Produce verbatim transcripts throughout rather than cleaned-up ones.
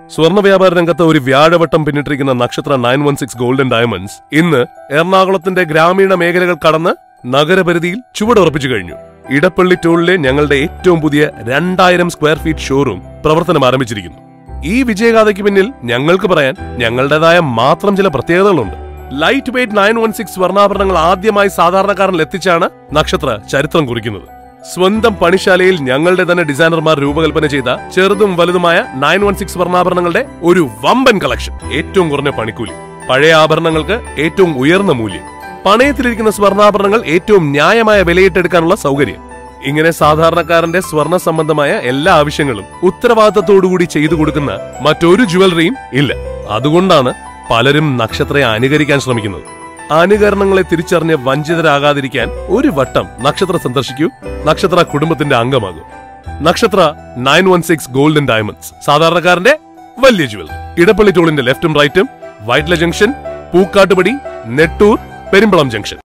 സ്വർണ്ണ വ്യാപാര രംഗത്ത് ഒരു വ്യാഴവട്ടം പിന്നിട്ടിരിക്കുന്ന Nakshatra nine one six golden diamonds ഇന്ന് എറണാകുളത്തിന്റെ ഗ്രാമീണ മേഖലകൾ കടന്ന് നഗരപരിധിയിൽ ചുവടുറപ്പിച്ചു കഴിഞ്ഞു. ഇടപ്പള്ളി ടോളിലെ ഞങ്ങളുടെ ഏറ്റവും പുതിയ രണ്ടായിരം സ്ക്വയർ ഫീറ്റ് ഷോറൂം പ്രവർത്തനം ആരംഭിച്ചിരിക്കുന്നു. ഈ വിജയഗാഥയ്ക്ക് പിന്നിൽ ഞങ്ങൾക്ക് പറയാൻ ഞങ്ങളുടേതായ മാത്രം ചില പ്രത്യേകതകളുണ്ട്. Light weight nine one six സ്വർണ്ണാഭരണങ്ങൾ ആദ്യമായി സാധാരണക്കാരനിൽ എത്തിച്ചാണ് നക്ഷത്ര ചരിത്രം കുറിക്കുന്നത്. സ്വന്തം പണിശാലയിൽ ഞങ്ങളുടെ തന്നെ ഡിസൈനർമാർ രൂപകൽപ്പന ചെയ്ത ചെറുതും വലുതുമായ നയൻ വൺ സിക്സ് സ്വർണ്ണാഭരണങ്ങളുടെ ഒരു വമ്പൻ കളക്ഷൻ. ഏറ്റവും കുറഞ്ഞ പണിക്കൂലി, പഴയ ആഭരണങ്ങൾക്ക് ഏറ്റവും ഉയർന്ന മൂല്യം, പണയത്തിലിരിക്കുന്ന സ്വർണ്ണാഭരണങ്ങൾ ഏറ്റവും ന്യായമായ വിലയിട്ടെടുക്കാനുള്ള സൗകര്യം. ഇങ്ങനെ സാധാരണക്കാരന്റെ സ്വർണ്ണ സംബന്ധമായ എല്ലാ ആവശ്യങ്ങളും ഉത്തരവാദിത്തത്തോടുകൂടി ചെയ്തു കൊടുക്കുന്ന മറ്റൊരു ജുവലറിയും ഇല്ല. അതുകൊണ്ടാണ് പലരും നക്ഷത്രയെ അനുകരിക്കാൻ ശ്രമിക്കുന്നത്. അനുകരണങ്ങളെ തിരിച്ചറിഞ്ഞ് വഞ്ചിതരാകാതിരിക്കാൻ ഒരു വട്ടം നക്ഷത്ര സന്ദർശിക്കൂ. നക്ഷത്ര കുടുംബത്തിന്റെ അംഗമാകൂ. Nakshatra nine one six golden diamonds, സാധാരണക്കാരന്റെ വലിയ ജുവലറി. ഇടപ്പള്ളി ടോളിന്റെ ലെഫ്റ്റും റൈറ്റും, Vyttila junction, Pookattupadi, Nettoor, Perumbalam junction.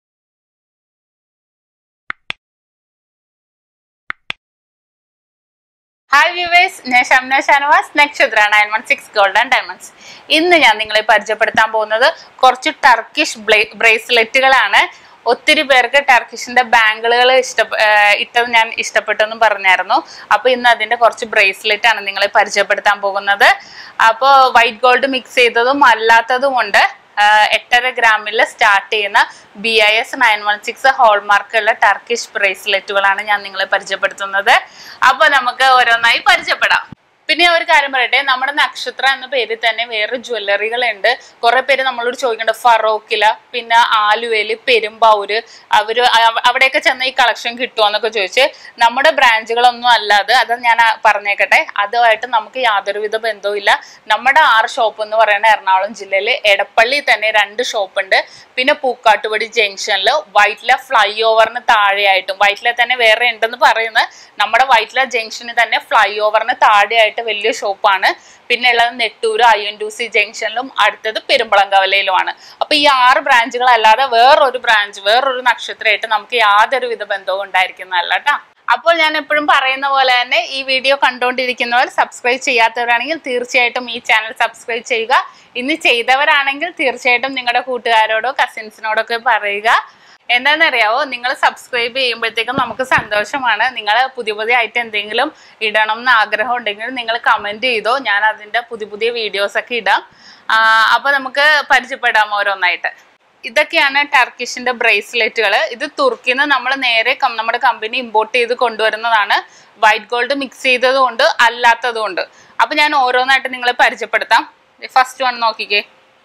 Hi viewers, ഞാൻ Shamna Shanavas, Nakshatra nine one six golden diamonds. ഇന്ന് ഞാൻ നിങ്ങളെ പരിചയപ്പെടുത്താൻ പോകുന്നത് കുറച്ച് ടർക്കിഷ് ബ്രേസ്ലെറ്റുകളാണ്. ഒത്തിരി പേർക്ക് ടർക്കിഷിന്റെ ബാംഗിളുകൾ ഇഷ്ട ഇട്ടത് ഞാൻ ഇഷ്ടപ്പെട്ടെന്നും പറഞ്ഞായിരുന്നു. അപ്പൊ ഇന്ന് അതിന്റെ കുറച്ച് ബ്രേസ്ലെറ്റ് ആണ് നിങ്ങളെ പരിചയപ്പെടുത്താൻ പോകുന്നത്. അപ്പോൾ വൈറ്റ് ഗോൾഡ് മിക്സ് ചെയ്തതും അല്ലാത്തതും ഉണ്ട്. എട്ടര ഗ്രാമിൽ സ്റ്റാർട്ട് ചെയ്യുന്ന B I S nine one six ഹോൾമാർക്കുള്ള ടർക്കിഷ് ബ്രേസ്ലെറ്റുകളാണ് ഞാൻ നിങ്ങളെ പരിചയപ്പെടുത്തുന്നത്. അപ്പൊ നമുക്ക് ഓരോന്നായി പരിചയപ്പെടാം. പിന്നെ ഒരു കാര്യം പറയട്ടെ, നമ്മുടെ നക്ഷത്ര എന്ന പേരിൽ തന്നെ വേറെ ജ്വല്ലറികളുണ്ട്. കുറെ പേര് നമ്മളോട് ചോദിക്കുന്നുണ്ട് ഫറോക്കില, പിന്നെ ആലുവയില്, പെരുമ്പാവൂര്, അവര് അവിടെയൊക്കെ ചെന്ന ഈ കളക്ഷൻ കിട്ടുമോ എന്നൊക്കെ ചോദിച്ച്. നമ്മുടെ ബ്രാഞ്ചുകളൊന്നും അല്ലാതെ, അത് ഞാൻ പറഞ്ഞേക്കട്ടെ, അതുമായിട്ട് നമുക്ക് യാതൊരുവിധ ബന്ധവും ഇല്ല. നമ്മുടെ ആറ് ഷോപ്പ് എന്ന് പറയുന്നത് എറണാകുളം ജില്ലയിൽ എടപ്പള്ളി തന്നെ രണ്ട് ഷോപ്പ് ഉണ്ട്. പിന്നെ പൂക്കാട്ടുപടി ജംഗ്ഷനിൽ വൈറ്റ്ല ഫ്ലൈ ഓവറിന് താഴെയായിട്ടും, വൈറ്റ്ല തന്നെ വേറെ ഉണ്ടെന്ന് പറയുന്നത്, നമ്മുടെ വൈറ്റ്ല ജംഗ്ഷനിൽ തന്നെ ഫ്ലൈ ഓവറിന് താഴെയായിട്ട് വലിയ ഷോപ്പാണ്. പിന്നെ ഉള്ളത് Nettoor I N two C ജംഗ്ഷനിലും അടുത്തത് പെരുമ്പളങ്കവലയിലുമാണ്. അപ്പൊ ഈ ആറ് ബ്രാഞ്ചുകൾ അല്ലാതെ വേറൊരു ബ്രാഞ്ച്, വേറൊരു നക്ഷത്രമായിട്ട് നമുക്ക് യാതൊരു വിധ ബന്ധവും ഉണ്ടായിരിക്കുന്നതല്ല കേട്ടോ. അപ്പോൾ ഞാൻ എപ്പോഴും പറയുന്ന പോലെ തന്നെ ഈ വീഡിയോ കണ്ടുകൊണ്ടിരിക്കുന്നവർ സബ്സ്ക്രൈബ് ചെയ്യാത്തവരാണെങ്കിൽ തീർച്ചയായിട്ടും ഈ ചാനൽ സബ്സ്ക്രൈബ് ചെയ്യുക. ഇനി ചെയ്തവരാണെങ്കിൽ തീർച്ചയായിട്ടും നിങ്ങളുടെ കൂട്ടുകാരോടോ കസിൻസിനോടൊക്കെ പറയുക. എന്താണെന്നറിയാവോ, നിങ്ങൾ സബ്സ്ക്രൈബ് ചെയ്യുമ്പോഴത്തേക്കും നമുക്ക് സന്തോഷമാണ്. നിങ്ങൾ പുതിയ പുതിയ ആയിട്ട് എന്തെങ്കിലും ഇടണം എന്ന് ആഗ്രഹം ഉണ്ടെങ്കിൽ നിങ്ങൾ കമൻറ്റ് ചെയ്തോ, ഞാൻ അതിൻ്റെ പുതിയ പുതിയ വീഡിയോസൊക്കെ ഇടാം. അപ്പോൾ നമുക്ക് പരിചയപ്പെടാം ഓരോന്നായിട്ട്. ഇതൊക്കെയാണ് ടർക്കിഷിന്റെ ബ്രേസ്ലെറ്റുകൾ. ഇത് തുർക്കിയിൽ നിന്ന് നമ്മൾ നേരെ നമ്മുടെ കമ്പനി ഇമ്പോർട്ട് ചെയ്ത് കൊണ്ടുവരുന്നതാണ്. വൈറ്റ് ഗോൾഡ് മിക്സ് ചെയ്തതുകൊണ്ട് അല്ലാത്തതുകൊണ്ട്. അപ്പം ഞാൻ ഓരോന്നായിട്ട് നിങ്ങളെ പരിചയപ്പെടുത്താം. ഫസ്റ്റ് വൺ നോക്കിക്കേ,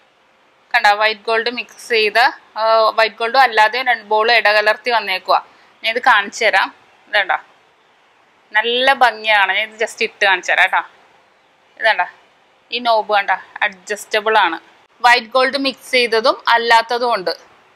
കണ്ട വൈറ്റ് ഗോൾഡ് മിക്സ് ചെയ്ത, വൈറ്റ് ഗോൾഡും അല്ലാതെ രണ്ട് ബോൾ ഇടകലർത്തി വന്നേക്കുക. ഞാൻ ഇത് കാണിച്ചു തരാം. ഇതണ്ട, നല്ല ഭംഗിയാണ്. ഞാൻ ഇത് ജസ്റ്റ് ഇട്ട് കാണിച്ചു തരാം കേട്ടോ. ഇതണ്ട, ഈ നോബ് കണ്ട അഡ്ജസ്റ്റബിൾ ആണ്. വൈറ്റ് ഗോൾഡ് മിക്സ് ചെയ്തതും അല്ലാത്തതും ഉണ്ട്.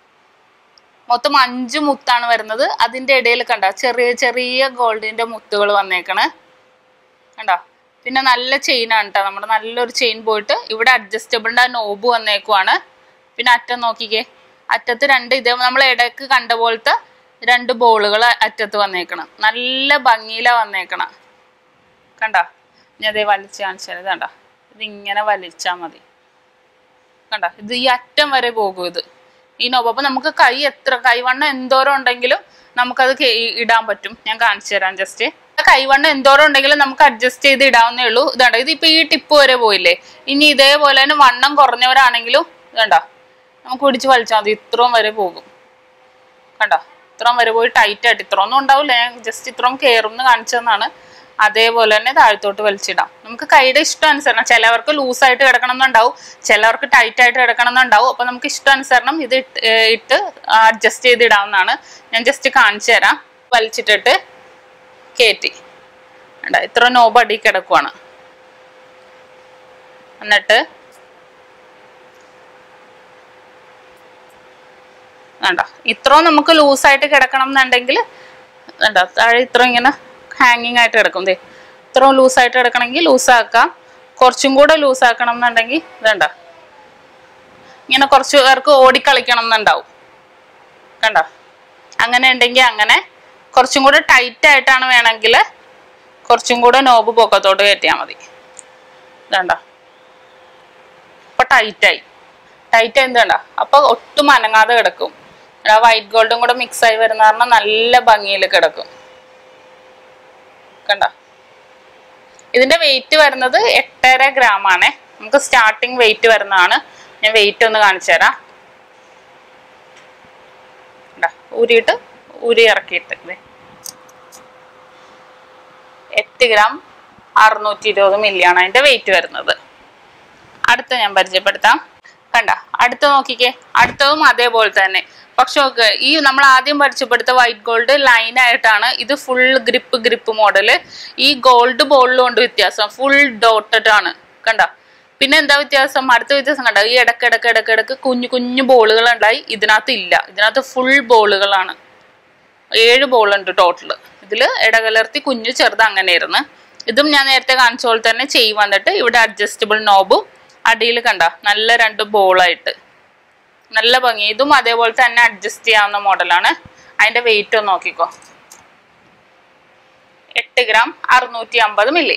മൊത്തം അഞ്ച് മുത്താണ് വരുന്നത്. അതിൻ്റെ ഇടയിൽ കണ്ട ചെറിയ ചെറിയ ഗോൾഡിൻ്റെ മുത്തുകൾ വന്നേക്കണേ കണ്ടോ. പിന്നെ നല്ല ചെയിനാണ് കേട്ടോ, നമ്മുടെ നല്ലൊരു ചെയിൻ പോയിട്ട് ഇവിടെ അഡ്ജസ്റ്റബിളിൻ്റെ ആ നോബ് വന്നേക്കുവാണ്. പിന്നെ അറ്റം നോക്കിക്കേ, അറ്റത്ത് രണ്ട് ഇതേ നമ്മൾ ഇടയ്ക്ക് കണ്ട പോലത്തെ രണ്ട് ബോളുകൾ അറ്റത്ത് വന്നേക്കണം. നല്ല ഭംഗിയിലാണ് വന്നേക്കണം കണ്ട. ഞാൻ അതേ വലിച്ച് കാണിച്ചാൽ കണ്ട, ഇതിങ്ങനെ വലിച്ചാൽ മതി കണ്ട. ഇത് ഈ അറ്റം വരെ പോകും ഇത് ഈ നോബ്. അപ്പം നമുക്ക് കൈ എത്ര കൈവണ്ണം എന്തോരം ഉണ്ടെങ്കിലും നമുക്കത് ഇടാൻ പറ്റും. ഞാൻ കാണിച്ചു തരാം. ജസ്റ്റ് കൈവണ്ണം എന്തോരം ഉണ്ടെങ്കിലും നമുക്ക് അഡ്ജസ്റ്റ് ചെയ്ത് ഇടാവുന്നേ ഉള്ളൂ. ഇതാണ്ടോ, ഇതിപ്പോൾ ഈ ടിപ്പ് വരെ പോയില്ലേ. ഇനി ഇതേപോലെ തന്നെ വണ്ണം കുറഞ്ഞവരാണെങ്കിലും ഇതുണ്ടോ, നമുക്ക് പിടിച്ച് വലിച്ചാൽ മതി. ഇത്രയും വരെ പോകും കണ്ടോ. ഇത്രയും വരെ പോയി ടൈറ്റ് ആയിട്ട്, ഇത്ര ഒന്നും ഉണ്ടാവില്ല, ഞാൻ ജസ്റ്റ് ഇത്രയും കയറും എന്ന് കാണിച്ചതെന്നാണ്. അതേപോലെ തന്നെ താഴത്തോട്ട് വലിച്ചിടാം. നമുക്ക് കൈയുടെ ഇഷ്ടാനുസരണം, ചിലവർക്ക് ലൂസായിട്ട് കിടക്കണം എന്നുണ്ടാവും, ചിലവർക്ക് ടൈറ്റ് ആയിട്ട് കിടക്കണം എന്നുണ്ടാവും. അപ്പം നമുക്ക് ഇഷ്ടാനുസരണം ഇത് ഇട്ട് അഡ്ജസ്റ്റ് ചെയ്ത് ഇടാവുന്നതാണ്. ഞാൻ ജസ്റ്റ് കാണിച്ചു തരാം. വലിച്ചിട്ടിട്ട് കയറ്റി വേണ്ട, ഇത്ര നോബ് അടി കിടക്കുവാണ്. എന്നിട്ട് വേണ്ട, ഇത്രയും നമുക്ക് ലൂസായിട്ട് കിടക്കണം എന്നുണ്ടെങ്കിൽ വേണ്ട, താഴെ ഇത്ര ഇങ്ങനെ ഹാങ്ങിങ് ആയിട്ട് കിടക്കും. ദേ ഇത്രയും ലൂസായിട്ട് കിടക്കണമെങ്കിൽ ലൂസാക്കാം. കുറച്ചും കൂടെ ലൂസാക്കണം എന്നുണ്ടെങ്കിൽ വേണ്ട, ഇങ്ങനെ കുറച്ച് പേർക്ക് ഓടിക്കളിക്കണം എന്നുണ്ടാവും കണ്ട. അങ്ങനെ ഉണ്ടെങ്കിൽ അങ്ങനെ. കുറച്ചും കൂടെ ടൈറ്റ് ആയിട്ടാണ് വേണമെങ്കിൽ കുറച്ചും കൂടെ നോബ് പൊക്കത്തോട്ട് കയറ്റിയാൽ മതി. ഇതണ്ട ഇപ്പൊ ടൈറ്റായി ടൈറ്റായി എന്തുണ്ട അപ്പൊ ഒട്ടും അനങ്ങാതെ കിടക്കും. വൈറ്റ് ഗോൾഡും കൂടെ മിക്സ് ആയി വരുന്ന കാരണം നല്ല ഭംഗിയിൽ കിടക്കും. കണ്ട ഇതിന്റെ വെയിറ്റ് വരുന്നത് എട്ടര ഗ്രാം ആണ്. നമുക്ക് സ്റ്റാർട്ടിങ് വെയിറ്റ് വരുന്നതാണ്. ഞാൻ വെയിറ്റ് ഒന്ന് കാണിച്ചു തരാം. ഊരിയിട്ട് ഊരി ഇറക്കിയിട്ട് എട്ട് ഗ്രാം അറുന്നൂറ്റി ഇരുപത് മില്ലിയാണ് അതിന്റെ വെയിറ്റ് വരുന്നത്. അടുത്ത ഞാൻ പരിചയപ്പെടുത്താം. കണ്ട അടുത്ത നോക്കിക്കേ, അടുത്തതും അതേപോലെ തന്നെ. പക്ഷെ നോക്ക്, ഈ നമ്മൾ ആദ്യം പരിചയപ്പെടുത്ത വൈറ്റ് ഗോൾഡ് ലൈൻ ആയിട്ടാണ്. ഇത് ഫുൾ ഗ്രിപ്പ് ഗ്രിപ്പ് മോഡല്. ഈ ഗോൾഡ് ബോളിലും കൊണ്ട് വ്യത്യാസം, ഫുൾ ഡോട്ടഡ് ആണ്. കണ്ട പിന്നെ എന്താ വ്യത്യാസം? അടുത്ത വ്യത്യാസം കണ്ട, ഈ ഇടക്കിടക്ക് ഇടക്കിടക്ക് കുഞ്ഞു കുഞ്ഞു ബോളുകൾ ഉണ്ടായി. ഇതിനകത്ത് ഇല്ല, ഇതിനകത്ത് ഫുൾ ബോളുകളാണ്. ഏഴ് ബോളുണ്ട് ടോട്ടല്. ഇതില് ഇടകലർത്തി കുഞ്ഞു ചെറുത് അങ്ങനെ ഇരുന്ന്. ഇതും ഞാൻ നേരത്തെ കാണിച്ച പോലെ തന്നെ ചെയ്യും. വന്നിട്ട് ഇവിടെ അഡ്ജസ്റ്റബിൾ നോബും അടിയിൽ കണ്ട നല്ല രണ്ട് ബോളായിട്ട് നല്ല ഭംഗി. ഇതും അതേപോലെ തന്നെ അഡ്ജസ്റ്റ് ചെയ്യാവുന്ന മോഡലാണ്. അതിന്റെ വെയിറ്റ് ഒന്ന് നോക്കിക്കോ, എട്ട് ഗ്രാം അറുന്നൂറ്റി അമ്പത് മില്ലി.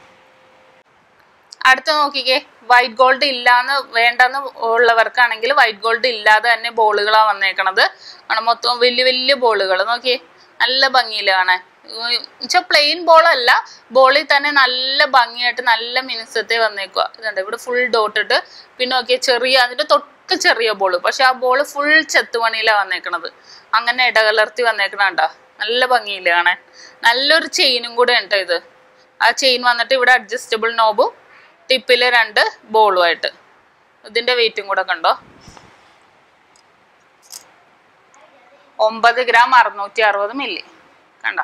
അടുത്ത നോക്കിക്കേ, വൈറ്റ് ഗോൾഡ് ഇല്ലാന്ന് വേണ്ടെന്ന് ഉള്ളവർക്കാണെങ്കിൽ വൈറ്റ് ഗോൾഡ് ഇല്ലാതെ തന്നെ ബോളുകളാണ് വന്നേക്കണത്. മൊത്തം വലിയ വലിയ ബോളുകൾ നോക്കിയേ, നല്ല ഭംഗിയിൽ കാണാൻ. എന്നുവെച്ചാൽ പ്ലെയിൻ ബോളല്ല, ബോളിൽ തന്നെ നല്ല ഭംഗിയായിട്ട് നല്ല മിനുസത്തെ വന്നേക്കുക. ഇതുണ്ട് ഇവിടെ ഫുൾ ഡോട്ടിട്ട്. പിന്നെ നോക്കിയാൽ ചെറിയ അതിന്റെ തൊട്ട് ചെറിയ ബോള്, പക്ഷെ ആ ബോള് ഫുൾ ചെത്തുപണിയിലാണ് വന്നേക്കണത്. അങ്ങനെ ഇടകലർത്തി വന്നേക്കണണ്ട നല്ല ഭംഗിയില്ല കാണാൻ. നല്ലൊരു ചെയിനും കൂടെ ഉണ്ട് ഇത്. ആ ചെയിൻ വന്നിട്ട് ഇവിടെ അഡ്ജസ്റ്റബിൾ നോബും ടിപ്പില് രണ്ട് ബോളുമായിട്ട്. ഇതിന്റെ വെയിറ്റും കൂടെ കണ്ടോ, ഒമ്പത് ഗ്രാം അറുന്നൂറ്റി അറുപത് മില്ലി. കണ്ട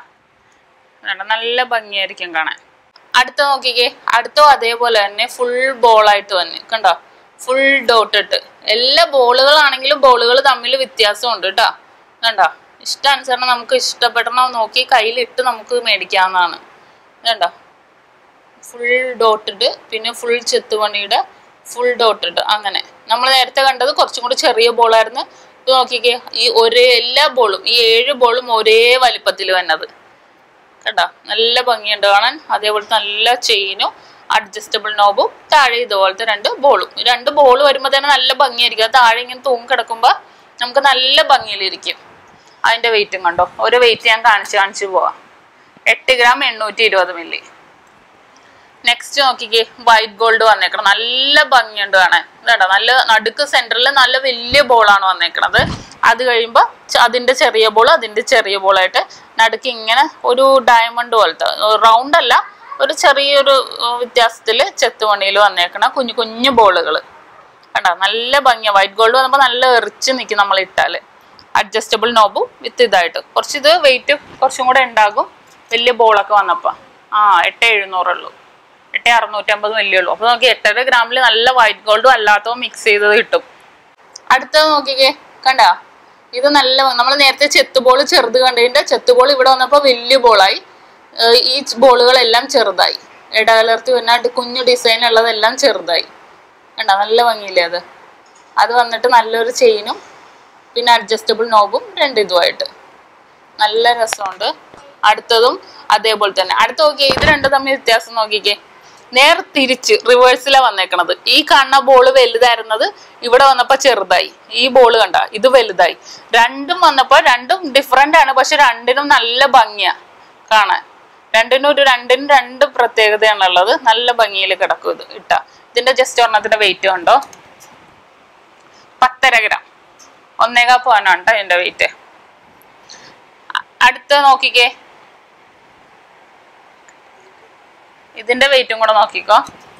നല്ല ഭംഗിയായിരിക്കും കാണാൻ. അടുത്ത നോക്കിക്കേ, അടുത്തോ അതേപോലെ തന്നെ ഫുൾ ബോളായിട്ട് വന്ന് കണ്ടോ, ഫുൾ ഡോട്ടിട്ട്. എല്ലാ ബോളുകളാണെങ്കിലും ബോളുകൾ തമ്മിൽ വ്യത്യാസമുണ്ട് കേട്ടോ. കണ്ടോ ഇഷ്ടാനുസരണം നമുക്ക് ഇഷ്ടപ്പെടണം നോക്കി കയ്യിലിട്ട് നമുക്ക് മേടിക്കാവുന്നതാണ്. കണ്ടോ ഫുൾ ഡോട്ടിട്ട്, പിന്നെ ഫുൾ ചെത്തുപണിയുടെ ഫുൾ ഡോട്ടിട്ട്. അങ്ങനെ നമ്മൾ നേരത്തെ കണ്ടത് കുറച്ചും കൂടി ചെറിയ ബോളായിരുന്നു. ഇത് നോക്കിക്കേ, ഈ ഒരേ എല്ലാ ബോളും ഈ ഏഴ് ബോളും ഒരേ വലിപ്പത്തിൽ വന്നത്. കണ്ടോ നല്ല ഭംഗിയുണ്ട് കാണാൻ. അതേപോലെ നല്ല ചെയിനും അഡ്ജസ്റ്റബിൾ നോബും താഴെ ഇതുപോലത്തെ രണ്ട് ബോളും. രണ്ട് ബോൾ വരുമ്പോൾ തന്നെ നല്ല ഭംഗിയായിരിക്കും. അത് താഴെ ഇങ്ങനെ തൂങ്ങി കിടക്കുമ്പോൾ നമുക്ക് നല്ല ഭംഗിയിലിരിക്കും. അതിന്റെ വെയിറ്റും കണ്ടോ, ഒരു വെയിറ്റ് ഞാൻ കാണിച്ച് കാണിച്ചു പോവാം. എട്ട് ഗ്രാം എണ്ണൂറ്റി ഇരുപത് മില്ലി. നെക്സ്റ്റ് നോക്കിക്കേ, വൈറ്റ് ഗോൾഡ് വന്നേക്കണം. നല്ല ഭംഗിയുണ്ട് കാണാൻ. ഇതാ നല്ല നടുക്ക് സെന്ററിൽ നല്ല വലിയ ബോളാണ് വന്നേക്കണത്. അത് കഴിയുമ്പോൾ അതിന്റെ ചെറിയ ബോൾ അതിന്റെ ചെറിയ ബോളായിട്ട് നടുക്ക് ഇങ്ങനെ ഒരു ഡയമണ്ട് പോലത്തെ, റൗണ്ട് അല്ല, ഒരു ചെറിയൊരു വ്യത്യാസത്തില് ചെത്തുപണിയിൽ വന്നേക്കണ കുഞ്ഞു കുഞ്ഞു ബോളുകൾ കണ്ടോ. നല്ല ഭംഗിയാണ്. വൈറ്റ് ഗോൾഡ് വന്നപ്പോൾ നല്ല എറിച്ച് നിൽക്കും നമ്മൾ ഇട്ടാല്. അഡ്ജസ്റ്റബിൾ നോബും വിത്ത് ഇതായിട്ട് കുറച്ച് ഇത് വെയിറ്റ് കുറച്ചും കൂടെ ഉണ്ടാകും. വലിയ ബോളൊക്കെ വന്നപ്പോൾ ആ എട്ട് എഴുന്നൂറുള്ളൂ, എട്ട് അറുന്നൂറ്റമ്പത് വലിയ ഉള്ളൂ. അപ്പൊ നോക്കി എട്ടര ഗ്രാമിൽ നല്ല വൈറ്റ് ഗോൾഡും അല്ലാത്തതും മിക്സ് ചെയ്തത് കിട്ടും. അടുത്തത് നോക്കിക്കേ, കണ്ട ഇത് നല്ല നമ്മൾ നേരത്തെ ചെത്തുബോൾ ചെറുത് കണ്ടതിന്റെ ചെത്തുബോൾ ഇവിടെ വന്നപ്പോൾ വലിയ ബോളായി. ഈ ബോളുകളെല്ലാം ചെറുതായി. ഇടകലർത്തി പിന്നെ കുഞ്ഞു ഡിസൈൻ ഉള്ളതെല്ലാം ചെറുതായി. കണ്ട നല്ല ഭംഗിയില്ലേ അത്. അത് വന്നിട്ട് നല്ലൊരു ചെയിനും പിന്നെ അഡ്ജസ്റ്റബിൾ നോബും രണ്ട് ഇതുമായിട്ട് നല്ല രസമുണ്ട്. അടുത്തതും അതേപോലെ തന്നെ. അടുത്ത നോക്കിയേ, ഇത് രണ്ടും തമ്മിൽ വ്യത്യാസം നോക്കിക്കേ. നേർ തിരിച്ച് റിവേഴ്സിലാണ് വന്നേക്കണത്. ഈ കാണുന്ന ബോള് വലുതായിരുന്നത് ഇവിടെ വന്നപ്പോ ചെറുതായി. ഈ ബോള് കണ്ട ഇത് വലുതായി. രണ്ടും വന്നപ്പോ രണ്ടും ഡിഫറെന്റ് ആണ്, പക്ഷെ രണ്ടിനും നല്ല ഭംഗിയാ കാണാൻ. രണ്ടിനും ഒരു രണ്ടിനും രണ്ട് പ്രത്യേകതയാണുള്ളത്. നല്ല ഭംഗിയിൽ കിടക്കും ഇത് ഇട്ടാ. ഇതിന്റെ ജസ്റ്റ് ഒരെണ്ണത്തിന്റെ വെയിറ്റ് കണ്ടോ, പത്തര ഗ്രാം ഒന്നേകാ പോവാനാണ് കേട്ടോ ഇതിന്റെ വെയിറ്റ്. അടുത്ത നോക്കിക്കേ, ഇതിന്റെ വെയിറ്റും കൂടെ നോക്കിക്കോ,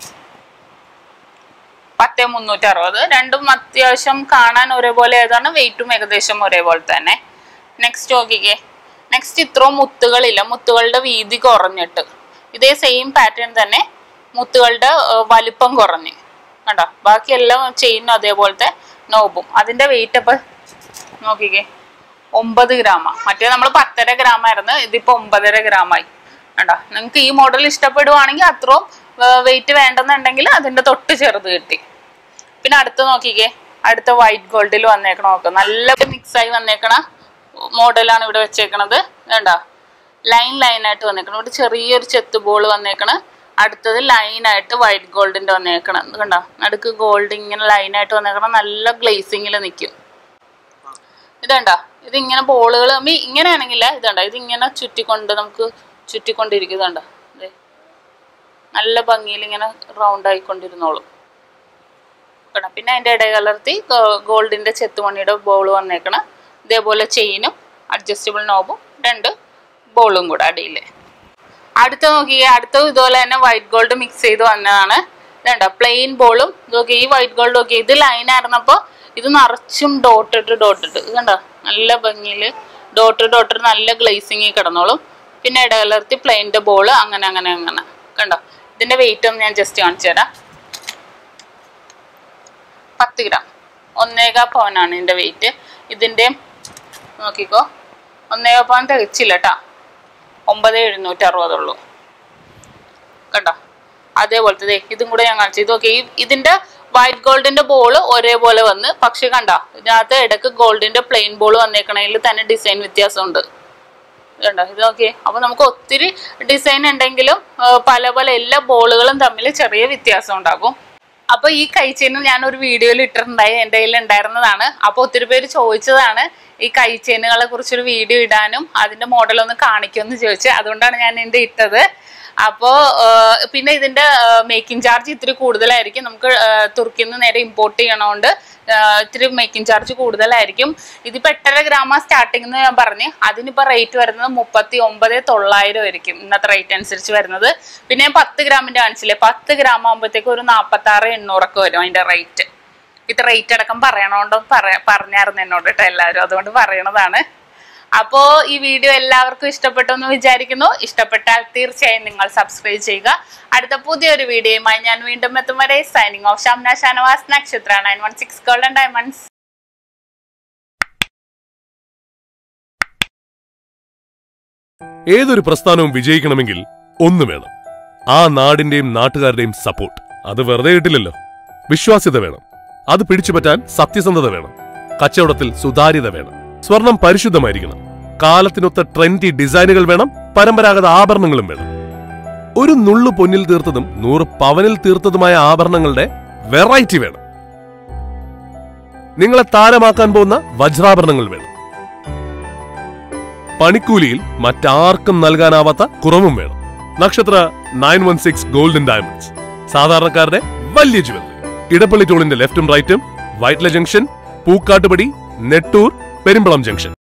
പത്ത് മുന്നൂറ്റി അറുപത്. രണ്ടും അത്യാവശ്യം കാണാൻ ഒരേപോലെ ഏതാണ്, വെയിറ്റും ഏകദേശം ഒരേപോലെ തന്നെ. നെക്സ്റ്റ് നോക്കിക്കേ, നെക്സ്റ്റ് ഇത്രയും മുത്തുകളില്ല, മുത്തുകളുടെ വീതി കുറഞ്ഞിട്ട് ഇതേ സെയിം പാറ്റേൺ തന്നെ മുത്തുകളുടെ വലിപ്പം കുറഞ്ഞ് കണ്ടോ. ബാക്കിയെല്ലാം ചെയിനും അതേപോലത്തെ നോബും. അതിന്റെ വെയിറ്റ് അപ്പൊ നോക്കിക്കേ, ഒമ്പത് ഗ്രാമാ. മറ്റേ നമ്മൾ പത്തര ഗ്രാം ആയിരുന്നു, ഇതിപ്പോ ഒമ്പതര ഗ്രാമായി. കണ്ടോ. നിങ്ങൾക്ക് ഈ മോഡൽ ഇഷ്ടപ്പെടുവാണെങ്കിൽ അത്രയും വെയിറ്റ് വേണ്ടെന്നുണ്ടെങ്കിൽ അതിന്റെ തൊട്ട് ചെറുത് കിട്ടി. പിന്നെ അടുത്ത് നോക്കിക്കേ, അടുത്ത വൈറ്റ് ഗോൾഡിൽ വന്നേക്കണ നോക്ക്, നല്ല മിക്സ് ആയി വന്നേക്കണ മോഡലാണ് ഇവിടെ വെച്ചേക്കണത്. വേണ്ട ലൈൻ ലൈൻ ആയിട്ട് വന്നേക്കണം. ഇവിടെ ചെറിയൊരു ചെത്ത് ബോൾ വന്നേക്കണ, അടുത്തത് ലൈനായിട്ട് വൈറ്റ് ഗോൾഡിന്റെ വന്നേക്കണം. കണ്ടോ, നടുക്ക് ഗോൾഡ് ഇങ്ങനെ ലൈനായിട്ട് വന്നേക്കണം. നല്ല ഗ്ലേസിങ്ങിൽ നിൽക്കും. ഇതണ്ട, ഇതിങ്ങനെ ബോളുകൾ മീ ഇങ്ങനെയാണെങ്കില ഇതണ്ട, ഇതിങ്ങനെ ചുറ്റിക്കൊണ്ട് നമുക്ക് ചുറ്റിക്കൊണ്ടിരിക്കുന്നുണ്ട്. അതെ, നല്ല ഭംഗിയിൽ ഇങ്ങനെ റൗണ്ട് ആയിക്കൊണ്ടിരുന്നോളും. കേട്ടോ, പിന്നെ അതിൻ്റെ ഇടയിൽ കലർത്തി ഗോൾഡിന്റെ ചെത്തുമണിയുടെ ബോൾ വന്നേക്കണം. ഇതേപോലെ ചെയിനും അഡ്ജസ്റ്റബിൾ നോബും രണ്ട് ബോളും കൂടെ അടിയിൽ. അടുത്ത നോക്കിയേ, അടുത്തത് ഇതുപോലെ തന്നെ വൈറ്റ് ഗോൾഡ് മിക്സ് ചെയ്ത് വന്നതാണ്. ഇതുണ്ടോ, പ്ലെയിൻ ബോളും നോക്കി. ഈ വൈറ്റ് ഗോൾഡ് നോക്കി, ഇത് ലൈനായിരുന്നപ്പോൾ ഇത് നിറച്ചും ഡോട്ടിട്ട് ഡോട്ടിട്ട് ഇതുണ്ടോ, നല്ല ഭംഗിയിൽ ഡോട്ട് ഡോട്ടിട്ട് നല്ല ഗ്ലേസിങ്ങിൽ കിടന്നോളും. പിന്നെ ഇടകലർത്തി പ്ലെയിൻ്റെ ബോള് അങ്ങനെ അങ്ങനെ അങ്ങനെ. കണ്ടോ, ഇതിൻ്റെ വെയിറ്റ് ഒന്ന് ഞാൻ ജസ്റ്റ് കാണിച്ചു തരാം. പത്ത് ഗ്രാം ഒന്നേകാ പവനാണ് ഇതിൻ്റെ വെയിറ്റ്. ഇതിൻ്റെ നോക്കിക്കോ, ഒന്നേകാ പവൻ തികച്ചില്ല കേട്ടോ, ഒമ്പത് എഴുന്നൂറ്റി അറുപതുള്ളൂ. കണ്ടോ, അതേപോലത്തെ ഇതും കൂടെ ഞാൻ കാണിച്ചു. ഇത് നോക്കി, ഇതിന്റെ വൈറ്റ് ഗോൾഡിന്റെ ബോൾ ഒരേപോലെ വന്ന്, പക്ഷെ കണ്ടോ ഇതിനകത്ത് ഇടക്ക് ഗോൾഡിന്റെ പ്ലെയിൻ ബോൾ വന്നേക്കണതിൽ തന്നെ ഡിസൈൻ വ്യത്യാസമുണ്ട്. കണ്ടോ, ഇത് നോക്കിയേ. അപ്പൊ നമുക്ക് ഒത്തിരി ഡിസൈൻ ഉണ്ടെങ്കിലും പല പല എല്ലാ ബോളുകളും തമ്മിൽ ചെറിയ വ്യത്യാസം ഉണ്ടാകും. അപ്പൊ ഈ കൈച്ചെയിൻ ഞാൻ ഒരു വീഡിയോയിൽ ഇട്ടിട്ടുണ്ടായി, എൻ്റെ കയ്യിൽ ഉണ്ടായിരുന്നതാണ്. അപ്പൊ ഒത്തിരി പേര് ചോദിച്ചതാണ് ഈ കൈച്ചെയിനുകളെ കുറിച്ചൊരു വീഡിയോ ഇടാനും അതിന്റെ മോഡൽ ഒന്ന് കാണിക്കുമെന്ന് ചോദിച്ചു. അതുകൊണ്ടാണ് ഞാൻ ഇതിന്റെ ഇട്ടത്. അപ്പോൾ പിന്നെ ഇതിന്റെ മേക്കിംഗ് ചാർജ് ഇത്തിരി കൂടുതലായിരിക്കും. നമുക്ക് തുർക്കിയിൽ നിന്ന് നേരെ ഇമ്പോർട്ട് ചെയ്യണോണ്ട് ഇത്തിരി മേക്കിംഗ് ചാർജ് കൂടുതലായിരിക്കും. ഇതിപ്പോൾ എട്ടര ഗ്രാമ സ്റ്റാർട്ടിംഗ് എന്ന് ഞാൻ പറഞ്ഞു. അതിനിപ്പോൾ റേറ്റ് വരുന്നത് മുപ്പത്തി ഒമ്പത് തൊള്ളായിരം ആയിരിക്കും ഇന്നത്തെ റേറ്റ് അനുസരിച്ച് വരുന്നത്. പിന്നെ ഞാൻ പത്ത് ഗ്രാമിന്റെ കാണിച്ചില്ലേ, പത്ത് ഗ്രാം ആകുമ്പോഴത്തേക്ക് ഒരു നാൽപ്പത്തി ആറ് എണ്ണൂറൊക്കെ വരും അതിന്റെ റേറ്റ്. ഇത് റേറ്റ് അടക്കം പറയണോണ്ടോ പറ പറഞ്ഞായിരുന്നു എന്നോട് കേട്ടോ എല്ലാവരും, അതുകൊണ്ട് പറയണതാണ്. അപ്പോ ഈ വീഡിയോ എല്ലാവർക്കും ഇഷ്ടപ്പെട്ടു എന്ന് വിചാരിക്കുന്നു. ഇഷ്ടപ്പെട്ടാൽ തീർച്ചയായും നിങ്ങൾ സബ്സ്ക്രൈബ് ചെയ്യുക. അടുത്ത പുതിയൊരു വീഡിയോയുമായി ഞാൻ വീണ്ടും എത്തും വരെ signing off. Shamna Shanavas, Nakshatra nine one six golden diamonds. ഏതൊരു പ്രസ്ഥാനവും വിജയിക്കണമെങ്കിൽ ഒന്ന് വേണം, ആ നാടിന്റെയും നാട്ടുകാരുടെയും സപ്പോർട്ട്. അത് വെറുതെ കിട്ടില്ലല്ലോ. വിശ്വാസ്യത വേണം, അത് പിടിച്ചുപറ്റാൻ സത്യസന്ധത വേണം, കച്ചവടത്തിൽ സുതാര്യത വേണം, സ്വർണം പരിശുദ്ധമായിരിക്കണം, കാലത്തിനൊത്ത ട്രെൻഡി ഡിസൈനുകൾ വേണം, പരമ്പരാഗത ആഭരണങ്ങളും വേണം. ഒരു നുള്ളു പൊന്നിൽ തീർത്തതും നൂറ് പവനിൽ തീർത്തതുമായ ആഭരണങ്ങളുടെ വെറൈറ്റി വേണം. നിങ്ങളെ താരമാക്കാൻ പോകുന്ന വജ്രാഭരണങ്ങൾ വേണം. പണിക്കൂലിയിൽ മറ്റാർക്കും നൽകാനാവാത്ത കുറവും വേണം. Nakshatra nine one six golden diamonds, സാധാരണക്കാരുടെ വലിയ ജുവൽ. ഇടപ്പള്ളി ടോളിന്റെ ലെഫ്റ്റും റൈറ്റും, വൈറ്റ്ല ജംഗ്ഷൻ, പൂക്കാട്ടുപടി, നെട്ടൂർ, പെരുമ്പളം ജംഗ്ഷൻ.